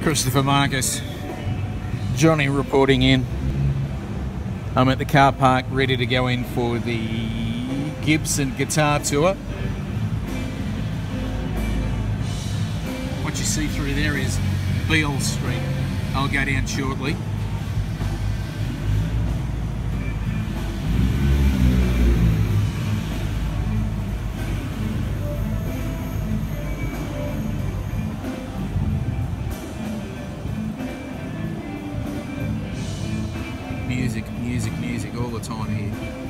Christopher Marcus, Johnny reporting in. I'm at the car park ready to go in for the Gibson guitar tour. What you see through there is Beale Street. I'll go down shortly. Music all the time here.